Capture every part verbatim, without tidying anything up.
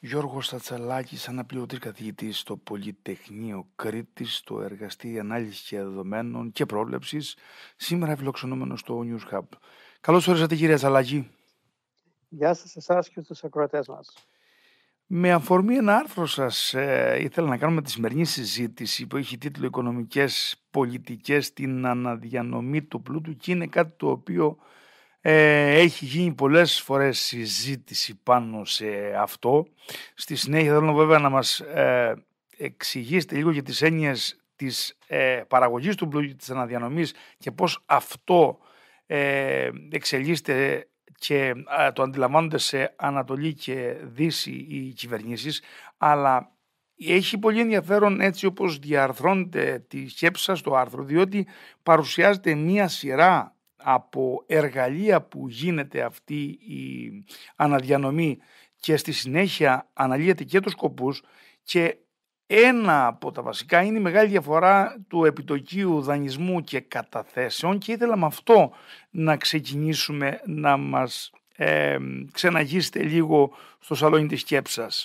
Γιώργος Στατσαλάκης, αναπληρωτής καθηγητής στο Πολυτεχνείο Κρήτης, στο Εργαστήριο Ανάλυσης και Δεδομένων και Πρόβλεψης, σήμερα φιλοξενούμενος στο News Hub. Καλώς ορίσατε, κύριε Τσαλάκη. Γεια σας εσάς και στους ακροατές μας. Με αφορμή ένα άρθρο σας, ε, ήθελα να κάνουμε τη σημερινή συζήτηση που έχει τίτλο «Οικονομικές πολιτικές στην αναδιανομή του πλούτου» και είναι κάτι το οποίο ε, έχει γίνει πολλές φορές συζήτηση πάνω σε αυτό. Στη συνέχεια θέλω βέβαια να μας ε, εξηγήσετε λίγο για τις έννοιες της ε, παραγωγής του πλούτου, της αναδιανομής και πώς αυτό ε, εξελίσσεται και α, το αντιλαμβάνονται σε Ανατολή και Δύση οι κυβερνήσεις, αλλά έχει πολύ ενδιαφέρον έτσι όπως διαρθρώνεται τη σκέψη σας στο άρθρο, διότι παρουσιάζεται μία σειρά από εργαλεία που γίνεται αυτή η αναδιανομή και στη συνέχεια αναλύεται και τους σκοπούς, και ένα από τα βασικά είναι η μεγάλη διαφορά του επιτοκίου δανεισμού και καταθέσεων, και ήθελα με αυτό να ξεκινήσουμε, να μας ε, ξεναγήσετε λίγο στο σαλόνι της σκέψης σας.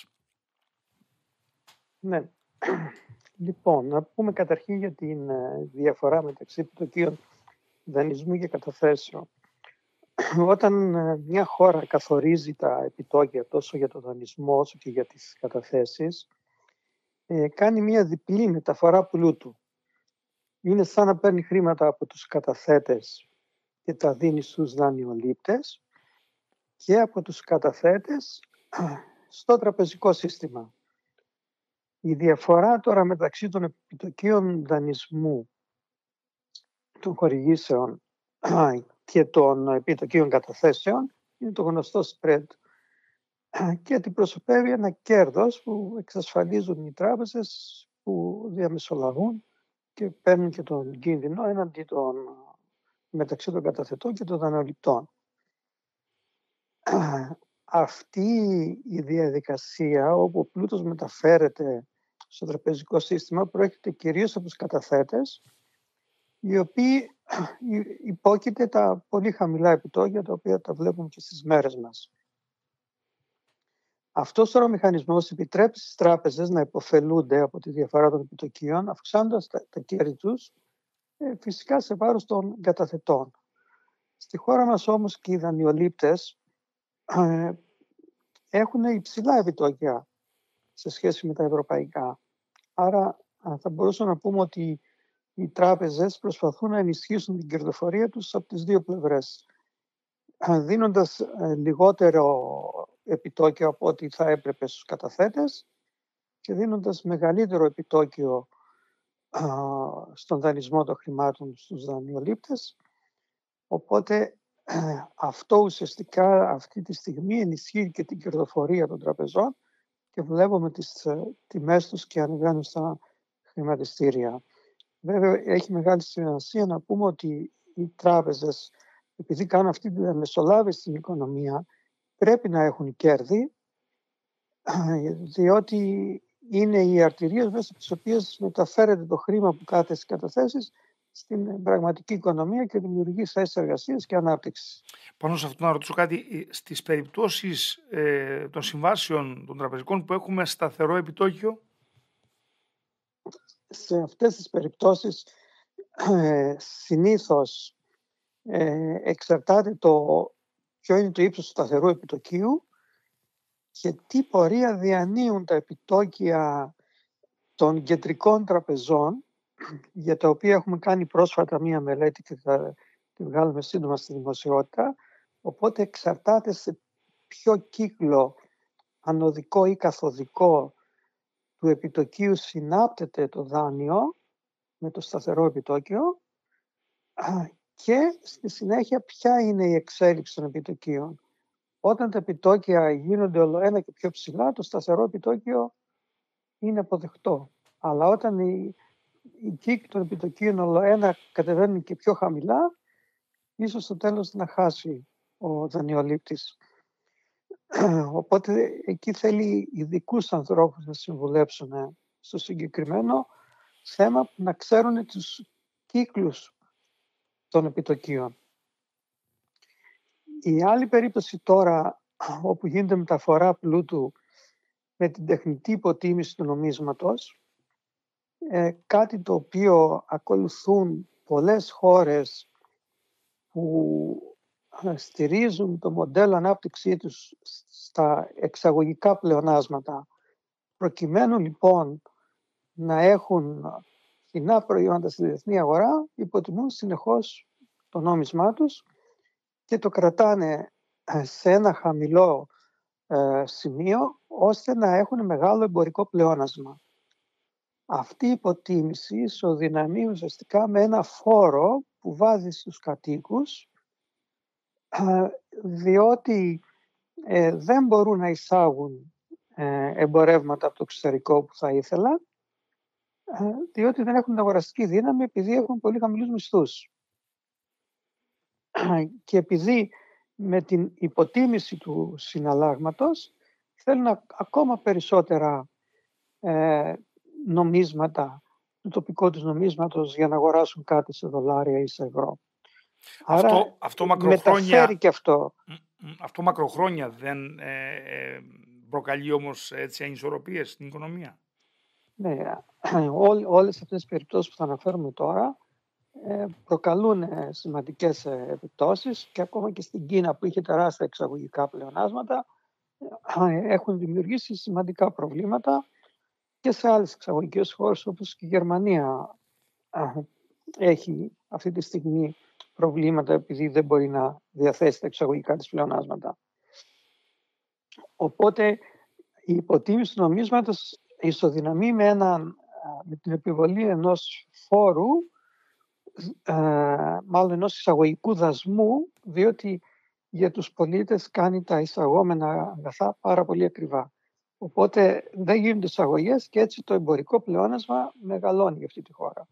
Ναι. Λοιπόν, να πούμε καταρχήν για την διαφορά μεταξύ επιτοκίων δανεισμού και καταθέσεων. Όταν μια χώρα καθορίζει τα επιτόκια τόσο για το δανεισμό όσο και για τις καταθέσεις, κάνει μια διπλή μεταφορά πλούτου. Είναι σαν να παίρνει χρήματα από τους καταθέτες και τα δίνει στους δανειολήπτες και από τους καταθέτες στο τραπεζικό σύστημα. Η διαφορά τώρα μεταξύ των επιτοκίων δανεισμού, των χορηγήσεων και των επιτοκίων καταθέσεων είναι το γνωστό spread και αντιπροσωπεύει ένα κέρδος που εξασφαλίζουν οι τράπεζες που διαμεσολαβούν και παίρνουν και τον κίνδυνο έναντι των, μεταξύ των καταθετών και των δανειοληπτών. Αυτή η διαδικασία όπου ο πλούτος μεταφέρεται στο τραπεζικό σύστημα προέρχεται κυρίως από τους καταθέτες, οι οποίοι υπόκειται τα πολύ χαμηλά επιτόκια, τα οποία τα βλέπουμε και στις μέρες μας. Αυτός τώρα ο μηχανισμός επιτρέπει στις τράπεζες να υποφελούνται από τη διαφορά των επιτοκίων, αυξάνοντας τα, τα κέρδη τους, ε, φυσικά σε βάρος των καταθετών. Στη χώρα μας όμως και οι δανειολήπτες ε, έχουν υψηλά επιτόκια σε σχέση με τα ευρωπαϊκά. Άρα θα μπορούσαμε να πούμε ότι οι τράπεζες προσπαθούν να ενισχύσουν την κερδοφορία τους από τις δύο πλευρές, δίνοντας λιγότερο επιτόκιο από ό,τι θα έπρεπε στους καταθέτες και δίνοντας μεγαλύτερο επιτόκιο στον δανεισμό των χρημάτων στους δανειολήπτες. Οπότε αυτό ουσιαστικά αυτή τη στιγμή ενισχύει και την κερδοφορία των τραπεζών και βλέπουμε τις τιμές τους και ανεβαίνουν στα χρηματιστήρια. Βέβαια, έχει μεγάλη σημασία να πούμε ότι οι τράπεζες, επειδή κάνουν αυτή τη μεσολάβηση στην οικονομία, πρέπει να έχουν κέρδη, διότι είναι οι αρτηρίες μέσα από τις οποίες μεταφέρεται το χρήμα που κάθεται στις καταθέσεις στην πραγματική οικονομία και δημιουργεί θέσεις εργασίας και ανάπτυξη. Πάνω σε αυτό να ρωτήσω κάτι, στις περιπτώσεις ε, των συμβάσεων των τραπεζικών που έχουμε σταθερό επιτόκιο? Σε αυτές τις περιπτώσεις ε, συνήθως ε, εξαρτάται το ποιο είναι το ύψος του σταθερού επιτοκίου και τι πορεία διανύουν τα επιτόκια των κεντρικών τραπεζών, για τα οποία έχουμε κάνει πρόσφατα μία μελέτη και θα τη βγάλουμε σύντομα στη δημοσιότητα. Οπότε εξαρτάται σε ποιο κύκλο ανωδικό ή καθοδικό του επιτοκίου συνάπτεται το δάνειο με το σταθερό επιτόκιο και στη συνέχεια ποια είναι η εξέλιξη των επιτοκίων. Όταν τα επιτόκια γίνονται όλο ένα και πιο ψηλά, το σταθερό επιτόκιο είναι αποδεκτό. Αλλά όταν οι, οι κύκλοι των επιτοκίων όλο ένα κατεβαίνουν και πιο χαμηλά, ίσως στο τέλος να χάσει ο δανειολήπτης. Οπότε εκεί θέλει ειδικούς ανθρώπους να συμβουλέψουν στο συγκεκριμένο θέμα, που να ξέρουν τους κύκλους των επιτοκίων. Η άλλη περίπτωση τώρα, όπου γίνεται μεταφορά πλούτου με την τεχνητή υποτίμηση του νομίσματος, ε, κάτι το οποίο ακολουθούν πολλές χώρες που στηρίζουν το μοντέλο ανάπτυξή τους στα εξαγωγικά πλεονάσματα. Προκειμένου λοιπόν να έχουν φθηνά προϊόντα στη διεθνή αγορά, υποτιμούν συνεχώς το νόμισμά τους και το κρατάνε σε ένα χαμηλό ε, σημείο, ώστε να έχουν μεγάλο εμπορικό πλεόνασμα. Αυτή η υποτίμηση ισοδυναμεί ουσιαστικά με ένα φόρο που βάζει στους κατοίκους, ε, διότι ε, δεν μπορούν να εισάγουν ε, εμπορεύματα από το εξωτερικό που θα ήθελα, ε, διότι δεν έχουν αγοραστική δύναμη, επειδή έχουν πολύ χαμηλούς μισθούς. Και επειδή με την υποτίμηση του συναλλάγματος θέλουν ακόμα περισσότερα ε, νομίσματα, το τοπικό τους νομίσματος, για να αγοράσουν κάτι σε δολάρια ή σε ευρώ. Αυτό, Άρα αυτό μακροχρόνια, μεταφέρει και αυτό. Αυτό μακροχρόνια δεν ε, ε, προκαλεί όμως έτσι ανισορροπίες στην οικονομία. Ναι, ό, όλες αυτές τις περιπτώσεις που θα αναφέρουμε τώρα ε, προκαλούν ε, σημαντικές ε, επιπτώσεις, και ακόμα και στην Κίνα, που είχε τεράστια εξαγωγικά πλεονάσματα, ε, έχουν δημιουργήσει σημαντικά προβλήματα, και σε άλλες εξαγωγικές χώρες όπως και η Γερμανία ε, έχει αυτή τη στιγμή προβλήματα, επειδή δεν μπορεί να διαθέσει τα εξαγωγικά της πλεονάσματα. Οπότε η υποτίμηση του νομίσματος ισοδυναμεί με, έναν, με την επιβολή ενός φόρου, ε, μάλλον ενός εισαγωγικού δασμού, διότι για τους πολίτες κάνει τα εισαγόμενα αγαθά πάρα πολύ ακριβά. Οπότε δεν γίνονται εισαγωγές και έτσι το εμπορικό πλεόνασμα μεγαλώνει για αυτή τη χώρα.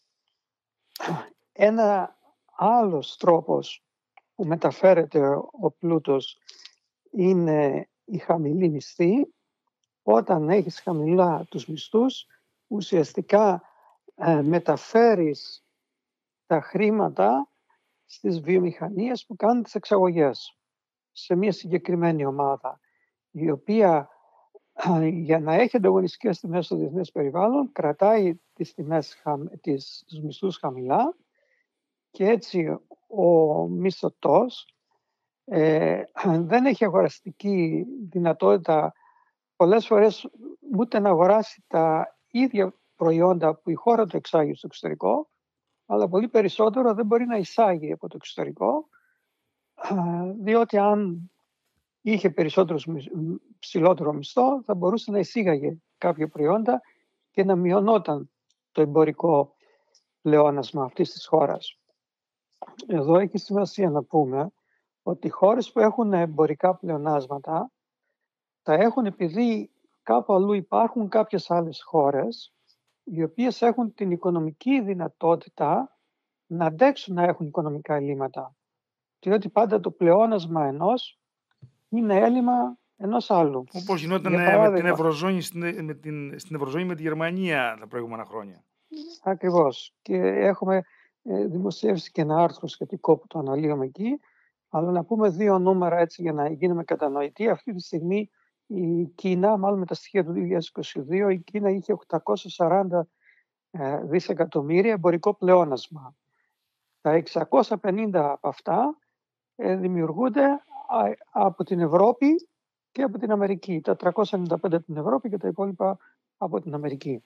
Ένα άλλος τρόπος που μεταφέρεται ο πλούτος είναι η χαμηλή μισθή. Όταν έχεις χαμηλά τους μισθούς, ουσιαστικά ε, μεταφέρεις τα χρήματα στις βιομηχανίες που κάνουν τις εξαγωγές, σε μια συγκεκριμένη ομάδα, η οποία ε, για να έχει ανταγωνιστικές τιμές στο διεθνές περιβάλλον, κρατάει τις τιμές, τις, τους μισθούς χαμηλά, και έτσι ο μισθωτός ε, δεν έχει αγοραστική δυνατότητα πολλές φορές ούτε να αγοράσει τα ίδια προϊόντα που η χώρα του εξάγει στο εξωτερικό, αλλά πολύ περισσότερο δεν μπορεί να εισάγει από το εξωτερικό, διότι αν είχε περισσότερο ψηλότερο μισθό, θα μπορούσε να εισήγαγε κάποια προϊόντα και να μειωνόταν το εμπορικό πλεόνασμα αυτής της χώρας. Εδώ έχει σημασία να πούμε ότι οι χώρες που έχουν εμπορικά πλεονάσματα τα έχουν επειδή κάπου αλλού υπάρχουν κάποιες άλλες χώρες οι οποίες έχουν την οικονομική δυνατότητα να αντέξουν να έχουν οικονομικά ελλείμματα. Διότι πάντα το πλεόνασμα ενός είναι έλλειμμα ενός άλλου. Όπως γινόταν με την Ευρωζώνη, με την, στην Ευρωζώνη με τη Γερμανία τα προηγούμενα χρόνια. Ακριβώς. Και έχουμε ε, δημοσιεύσει και ένα άρθρο σχετικό που το αναλύουμε εκεί. Αλλά να πούμε δύο νούμερα έτσι για να γίνουμε κατανοητοί. Αυτή τη στιγμή η Κίνα, μάλλον με τα στοιχεία του δύο χιλιάδες είκοσι δύο, η Κίνα είχε οκτακόσια σαράντα ε, δισεκατομμύρια εμπορικό πλεόνασμα. Τα εξακόσια πενήντα από αυτά ε, δημιουργούνται α, από την Ευρώπη και από την Αμερική. Τα τριακόσια ενενήντα πέντε από την Ευρώπη και τα υπόλοιπα από την Αμερική.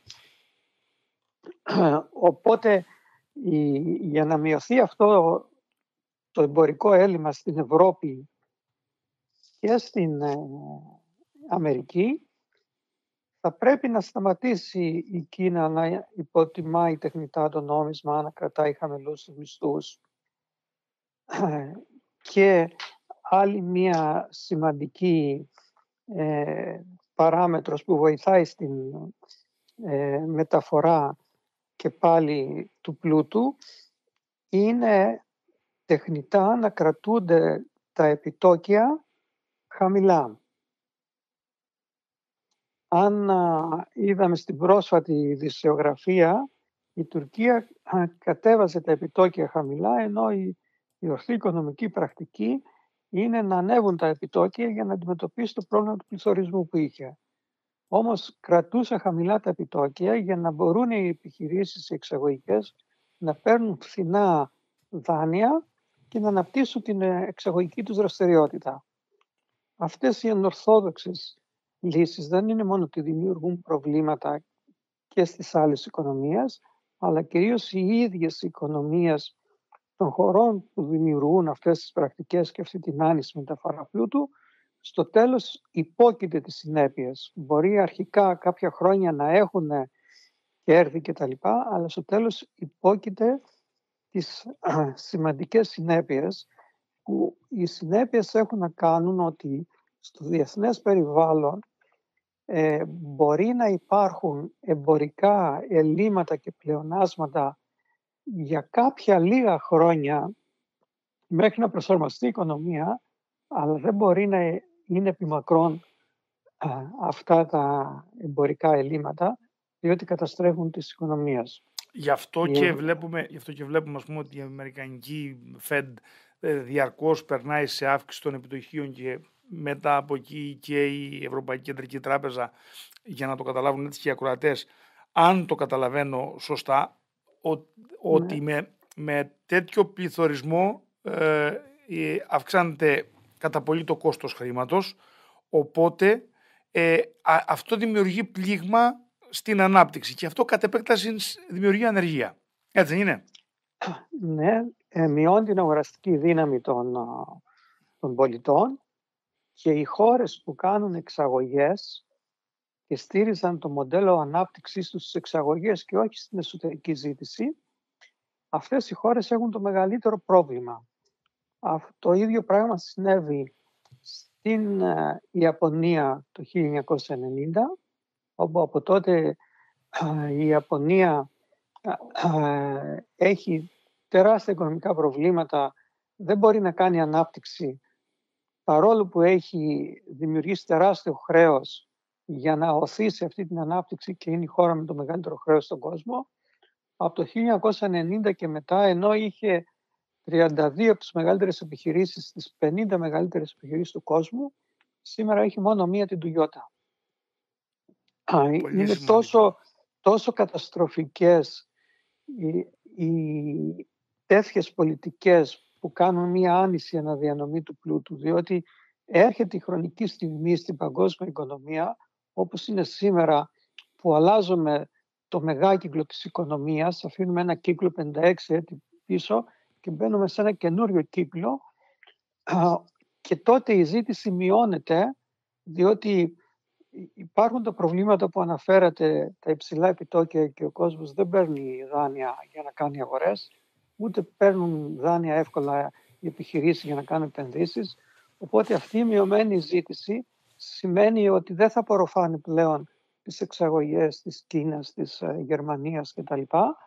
Οπότε η, για να μειωθεί αυτό το εμπορικό έλλειμμα στην Ευρώπη και στην ε, Αμερική, θα πρέπει να σταματήσει η Κίνα να υποτιμάει τεχνητά το νόμισμα, να κρατάει χαμηλούς μισθούς. Και άλλη μία σημαντική ε, παράμετρος που βοηθάει στην ε, μεταφορά και πάλι του πλούτου είναι τεχνητά να κρατούνται τα επιτόκια χαμηλά. Αν α, είδαμε στην πρόσφατη ειδησιογραφία, η Τουρκία α, κατέβασε τα επιτόκια χαμηλά, ενώ η, η ορθή οικονομική πρακτική είναι να ανέβουν τα επιτόκια για να αντιμετωπίσει το πρόβλημα του πληθωρισμού που είχε. Όμως κρατούσε χαμηλά τα επιτόκια για να μπορούν οι επιχειρήσεις οι εξαγωγικές να παίρνουν φθηνά δάνεια και να αναπτύσσουν την εξαγωγική τους δραστηριότητα. Αυτές οι ανορθόδοξες λύσεις δεν είναι μόνο ότι δημιουργούν προβλήματα και στις άλλες οικονομίες, αλλά κυρίως οι ίδιες οικονομίες των χωρών που δημιουργούν αυτές τις πρακτικές και αυτή την άνηση μεταφορά πλούτου, στο τέλος υπόκειται τις συνέπειες. Μπορεί αρχικά κάποια χρόνια να έχουν κέρδη και τα λοιπά, αλλά στο τέλος υπόκειται τις α, σημαντικές συνέπειες, που οι συνέπειες έχουν να κάνουν ότι στο διεθνές περιβάλλον ε, μπορεί να υπάρχουν εμπορικά ελλείμματα και πλεονάσματα για κάποια λίγα χρόνια μέχρι να προσαρμοστεί η οικονομία, αλλά δεν μπορεί να είναι επιμακρών α, αυτά τα εμπορικά ελλείμματα, διότι καταστρέφουν τις οικονομίες. Γι' αυτό και βλέπουμε, γι' αυτό και βλέπουμε ας πούμε, ότι η αμερικανική Fed διαρκώς περνάει σε αύξηση των επιτοκίων και μετά από εκεί και η Ευρωπαϊκή Κεντρική Τράπεζα, για να το καταλάβουν έτσι και οι ακροατές, αν το καταλαβαίνω σωστά, ο, ναι. ότι με, με τέτοιο πληθωρισμό ε, αυξάνεται κατά πολύ το κόστος χρήματος, οπότε ε, α, αυτό δημιουργεί πλήγμα στην ανάπτυξη και αυτό κατ' επέκταση δημιουργεί ανεργία. Έτσι δεν είναι? Ναι, ε, μειώνει την αγοραστική δύναμη των, των πολιτών, και οι χώρες που κάνουν εξαγωγές και στήριζαν το μοντέλο ανάπτυξης τους στις εξαγωγές και όχι στην εσωτερική ζήτηση, αυτές οι χώρες έχουν το μεγαλύτερο πρόβλημα. Το ίδιο πράγμα συνέβη στην Ιαπωνία το χίλια εννιακόσια ενενήντα, όπου από τότε η Ιαπωνία έχει τεράστια οικονομικά προβλήματα, δεν μπορεί να κάνει ανάπτυξη, παρόλο που έχει δημιουργήσει τεράστιο χρέος για να οθήσει αυτή την ανάπτυξη και είναι η χώρα με το μεγαλύτερο χρέος στον κόσμο. Από το χίλια εννιακόσια ενενήντα και μετά, ενώ είχε τριάντα δύο από τις μεγαλύτερες επιχειρήσεις στις πενήντα μεγαλύτερες επιχειρήσεις του κόσμου, σήμερα έχει μόνο μία, την Toyota. Πολύ είναι τόσο, τόσο καταστροφικές οι, οι τέτοιες πολιτικές που κάνουν μία άνηση αναδιανομή του πλούτου, διότι έρχεται η χρονική στιγμή στην παγκόσμια οικονομία, όπως είναι σήμερα, που αλλάζουμε το μεγάκυκλο της οικονομίας, αφήνουμε ένα κύκλο πενήντα έξι έτη πίσω και μπαίνουμε σε ένα καινούριο κύκλο, και τότε η ζήτηση μειώνεται, διότι υπάρχουν τα προβλήματα που αναφέρατε, τα υψηλά επιτόκια, και ο κόσμος δεν παίρνει δάνεια για να κάνει αγορές, ούτε παίρνουν δάνεια εύκολα οι επιχειρήσεις για να κάνουν επενδύσεις. Οπότε αυτή η μειωμένη ζήτηση σημαίνει ότι δεν θα απορροφάνε πλέον τις εξαγωγές της Κίνας, της Γερμανίας κτλ.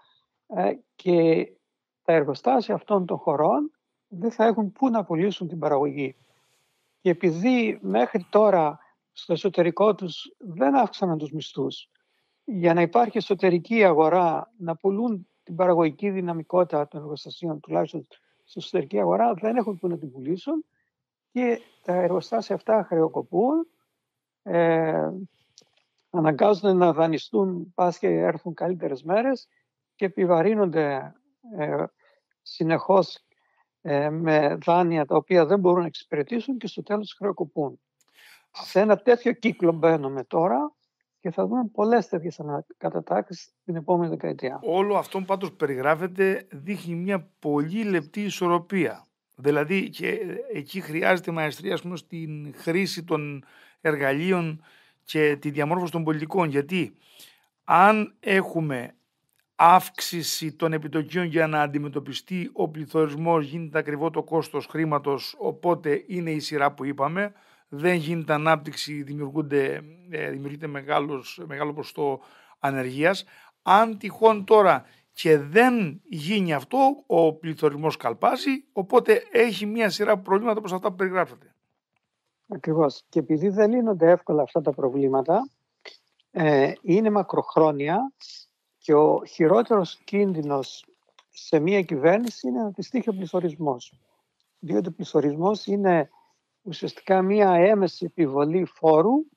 Και τα εργοστάσια αυτών των χωρών δεν θα έχουν πού να πουλήσουν την παραγωγή. Και επειδή μέχρι τώρα στο εσωτερικό τους δεν αύξαναν τους μισθούς, για να υπάρχει εσωτερική αγορά να πουλούν την παραγωγική δυναμικότητα των εργοστασίων, τουλάχιστον στην εσωτερική αγορά, δεν έχουν που να την πουλήσουν, και τα εργοστάσια αυτά χρεοκοπούν, ε, αναγκάζονται να δανειστούν πας και έρθουν καλύτερες μέρες και επιβαρύνονται ε, συνεχώς ε, με δάνεια τα οποία δεν μπορούν να εξυπηρετήσουν και στο τέλος χρεοκοπούν. Σε ένα τέτοιο κύκλο μπαίνουμε τώρα και θα δούμε πολλές τέτοιες ανακατατάξεις την επόμενη δεκαετία. Όλο αυτό που πάντως περιγράφεται δείχνει μια πολύ λεπτή ισορροπία. Δηλαδή και εκεί χρειάζεται μαεστρία, ας πούμε, στην χρήση των εργαλείων και τη διαμόρφωση των πολιτικών. Γιατί αν έχουμε αύξηση των επιτοκίων για να αντιμετωπιστεί ο πληθωρισμός, γίνεται ακριβό το κόστος χρήματος, οπότε είναι η σειρά που είπαμε, δεν γίνεται ανάπτυξη, δημιουργούνται, δημιουργείται μεγάλος, μεγάλο ποσοστό ανεργίας. Αν τυχόν τώρα και δεν γίνει αυτό, ο πληθωρισμός καλπάζει, οπότε έχει μια σειρά προβλήματα όπως αυτά που περιγράψατε. Ακριβώς. Και επειδή δεν λύνονται εύκολα αυτά τα προβλήματα, ε, είναι μακροχρόνια, και ο χειρότερος κίνδυνος σε μια κυβέρνηση είναι να της τύχει ο πληθωρισμός. Διότι ο πληθωρισμός είναι ουσιαστικά μια έμεση επιβολή φόρου,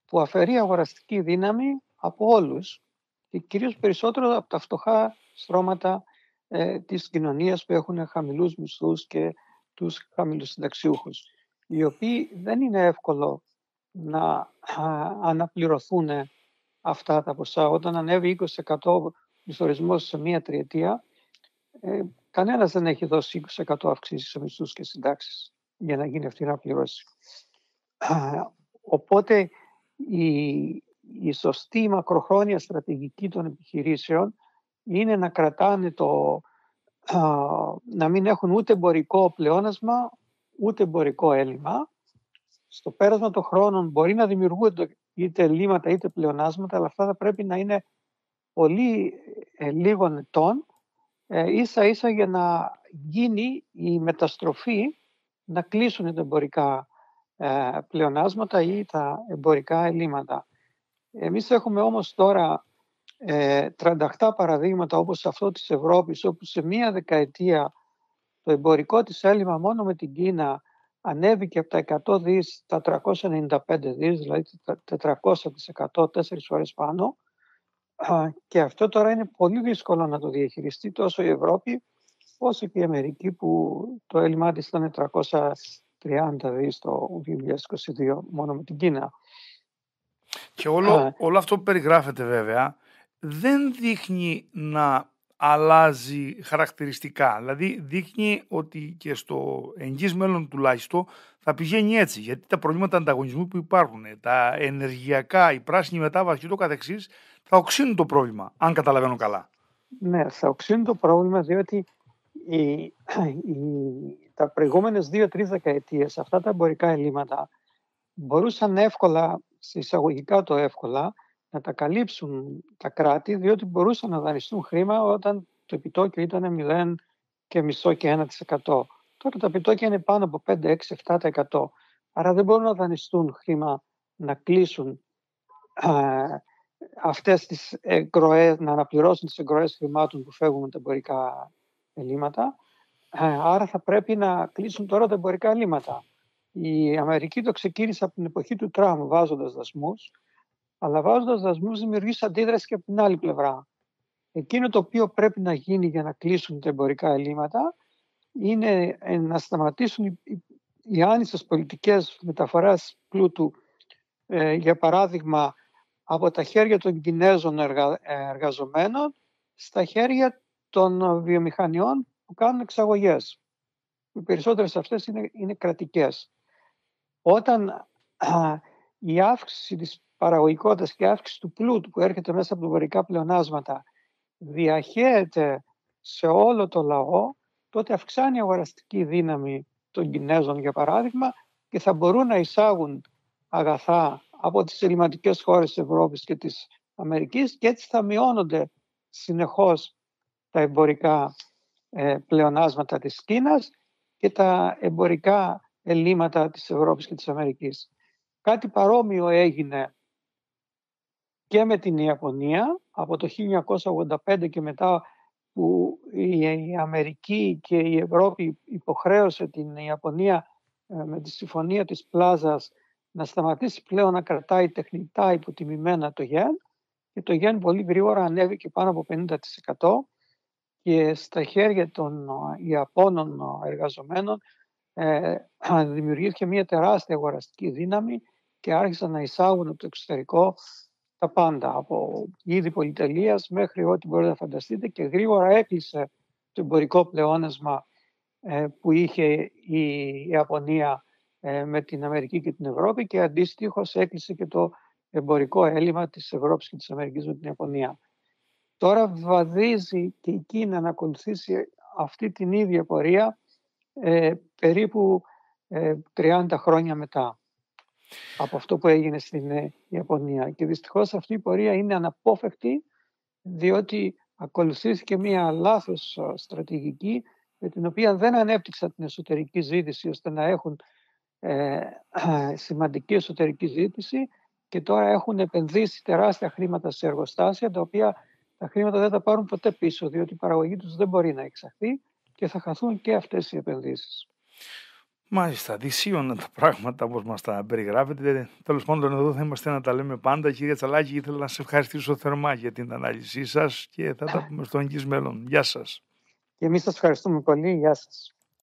που αφαιρεί αγοραστική δύναμη από όλους και κυρίως περισσότερο από τα φτωχά στρώματα ε, της κοινωνίας που έχουν χαμηλούς μισθούς και τους χαμηλούς συνταξιούχους, οι οποίοι δεν είναι εύκολο να α, αναπληρωθούν αυτά τα ποσά. Όταν ανέβει είκοσι τοις εκατό ο πληθωρισμός σε μία τριετία, ε, κανένας δεν έχει δώσει είκοσι τοις εκατό αυξήσεις σε μισθούς και συντάξεις για να γίνει αυτή η αναπληρώση. Οπότε η, η σωστή μακροχρόνια στρατηγική των επιχειρήσεων είναι να κρατάνε το, α, να μην έχουν ούτε εμπορικό πλεόνασμα ούτε εμπορικό έλλειμμα. Στο πέρασμα των χρόνων μπορεί να δημιουργούνται είτε ελλείμματα είτε πλεονάσματα, αλλά αυτά θα πρέπει να είναι πολύ ε, λίγων ετών, ε, ίσα ίσα για να γίνει η μεταστροφή, να κλείσουν τα εμπορικά ε, πλεονάσματα ή τα εμπορικά ελλείμματα. Εμείς έχουμε όμως τώρα ε, τριάντα οκτώ παραδείγματα όπως αυτό της Ευρώπης, όπου σε μία δεκαετία το εμπορικό της έλλειμμα μόνο με την Κίνα ανέβηκε από τα εκατό δις στα τριακόσια ενενήντα πέντε δις, δηλαδή τετρακόσια τοις εκατό, τέσσερις φορές πάνω. Και αυτό τώρα είναι πολύ δύσκολο να το διαχειριστεί τόσο η Ευρώπη όσο και η Αμερική, που το έλλειμμά της ήταν τριακόσια τριάντα δις το δύο χιλιάδες είκοσι δύο μόνο με την Κίνα. Και όλο, όλο αυτό που περιγράφεται βέβαια δεν δείχνει να αλλάζει χαρακτηριστικά. Δηλαδή δείχνει ότι και στο εγγύς μέλλον τουλάχιστον θα πηγαίνει έτσι. Γιατί τα προβλήματα ανταγωνισμού που υπάρχουν, τα ενεργειακά, η πράσινη μετάβαση και το καθεξής, θα οξύνουν το πρόβλημα, αν καταλαβαίνω καλά. Ναι, θα οξύνουν το πρόβλημα, διότι οι, οι, τα προηγούμενες δύο-τρεις δεκαετίες αυτά τα εμπορικά ελλείμματα μπορούσαν εύκολα, εισαγωγικά το εύκολα, να τα καλύψουν τα κράτη, διότι μπορούσαν να δανειστούν χρήμα όταν το επιτόκιο ήταν μηδέν και μισό και ένα τοις εκατό. Τώρα τα επιτόκια είναι πάνω από πέντε, έξι, επτά τοις εκατό. Άρα δεν μπορούν να δανειστούν χρήμα να κλείσουν α, αυτές τις εγκροές, να αναπληρώσουν τις εγκροές χρημάτων που φεύγουν με τα εμπορικά ελλείμματα. Άρα θα πρέπει να κλείσουν τώρα τα εμπορικά ελλείμματα. Η Αμερική το ξεκίνησε από την εποχή του Τραμπ βάζοντας δασμούς, αλλά βάζοντας δασμούς δημιουργήσει αντίδραση και από την άλλη πλευρά. Εκείνο το οποίο πρέπει να γίνει για να κλείσουν τα εμπορικά ελλείμματα είναι να σταματήσουν οι άνισες πολιτικές μεταφοράς πλούτου, ε, για παράδειγμα από τα χέρια των Κινέζων εργα, εργαζομένων στα χέρια των βιομηχανιών που κάνουν εξαγωγές. Οι περισσότερες αυτές είναι, είναι κρατικές. Όταν α, η αύξηση της παραγωγικότητας και η αύξηση του πλούτου που έρχεται μέσα από εμπορικά πλεονάσματα διαχέεται σε όλο το λαό, τότε αυξάνει η αγοραστική δύναμη των Κινέζων, για παράδειγμα, και θα μπορούν να εισάγουν αγαθά από τις ελληματικές χώρες της Ευρώπης και της Αμερικής, και έτσι θα μειώνονται συνεχώς τα εμπορικά ε, πλεονάσματα της Κίνας και τα εμπορικά ελλείμματα της Ευρώπης και της Αμερικής. Κάτι παρόμοιο έγινε και με την Ιαπωνία από το χίλια εννιακόσια ογδόντα πέντε και μετά, που η Αμερική και η Ευρώπη υποχρέωσε την Ιαπωνία με τη συμφωνία της Πλάζας να σταματήσει πλέον να κρατάει τεχνητά υποτιμημένα το γεν, και το γεν πολύ γρήγορα ανέβηκε πάνω από πενήντα τοις εκατό και στα χέρια των Ιαπώνων εργαζομένων ε, δημιουργήθηκε μια τεράστια αγοραστική δύναμη και άρχισαν να εισάγουν από το εξωτερικό τα πάντα, από είδη πολυτελείας μέχρι ό,τι μπορείτε να φανταστείτε, και γρήγορα έκλεισε το εμπορικό πλεόνασμα ε, που είχε η Ιαπωνία ε, με την Αμερική και την Ευρώπη, και αντίστοιχος έκλεισε και το εμπορικό έλλειμμα της Ευρώπης και της Αμερικής με την Ιαπωνία. Τώρα βαδίζει και η Κίνα να ακολουθήσει αυτή την ίδια πορεία ε, περίπου ε, τριάντα χρόνια μετά από αυτό που έγινε στην ε, Ιαπωνία. Και δυστυχώς αυτή η πορεία είναι αναπόφευκτη, διότι ακολουθήθηκε μια λάθος στρατηγική με την οποία δεν ανέπτυξαν την εσωτερική ζήτηση ώστε να έχουν ε, σημαντική εσωτερική ζήτηση, και τώρα έχουν επενδύσει τεράστια χρήματα σε εργοστάσια, τα οποία τα χρήματα δεν τα πάρουν ποτέ πίσω, διότι η παραγωγή τους δεν μπορεί να εξαχθεί και θα χαθούν και αυτές οι επενδύσεις. Μάλιστα, δυσίωνα τα πράγματα όπως μας τα περιγράφετε. Τέλος πάντων, εδώ θα είμαστε να τα λέμε πάντα. Κύριε Τσαλάκη, ήθελα να σε ευχαριστήσω θερμά για την ανάλυση σας και θα τα πούμε στο εγγύς μέλλον. Γεια σας. Και εμείς σας ευχαριστούμε πολύ. Γεια σας.